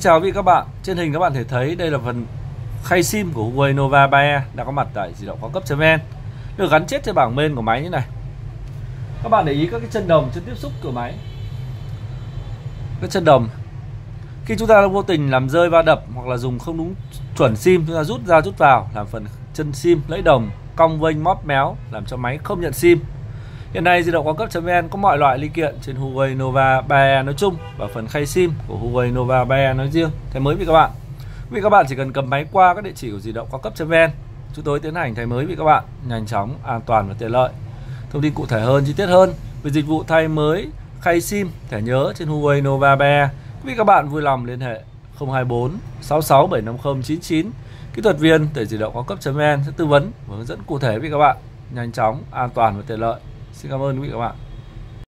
chào quý vị các bạn. Trên hình các bạn thể thấy đây là phần khay sim của Huawei Nova 3E đã có mặt tại di động cao cấp.vn, được gắn chết trên bảng main của máy như này. Các bạn để ý các cái chân đồng trên tiếp xúc của máy. Các chân đồng khi chúng ta vô tình làm rơi va đập hoặc là dùng không đúng chuẩn sim, chúng ta rút ra rút vào làm phần chân sim lẫy đồng, cong vênh móp méo làm cho máy không nhận sim. Hiện nay di động cao cấp.vn có mọi loại linh kiện trên Huawei Nova 3E nói chung và phần khay sim của Huawei Nova 3E nói riêng thay mới với các bạn. Vì các bạn chỉ cần cầm máy qua các địa chỉ của di động cao cấp.vn, chúng tôi tiến hành thay mới với các bạn nhanh chóng, an toàn và tiện lợi. Thông tin cụ thể hơn, chi tiết hơn về dịch vụ thay mới khay sim, thẻ nhớ trên Huawei Nova 3E, quý vị các bạn vui lòng liên hệ 024 66 750 99. Kỹ thuật viên tại di động cao cấp.vn sẽ tư vấn và hướng dẫn cụ thể với các bạn nhanh chóng, an toàn và tiện lợi. Xin cảm ơn quý vị các bạn.